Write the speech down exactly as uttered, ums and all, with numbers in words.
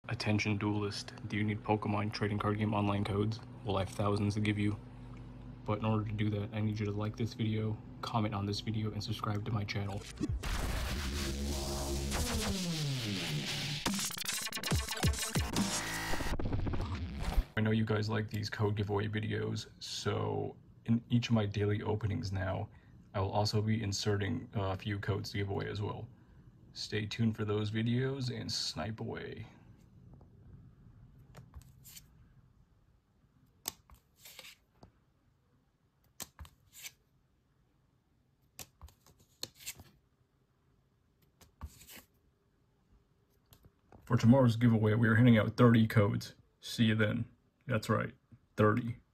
Attention duelist, do you need Pokemon trading card game online codes? Well, I have thousands to give you. But in order to do that, I need you to like this video, comment on this video, and subscribe to my channel. I know you guys like these code giveaway videos, so in each of my daily openings now, I will also be inserting a few codes to give away as well. Stay tuned for those videos and snipe away. For tomorrow's giveaway, we are handing out thirty codes. See you then. That's right, thirty.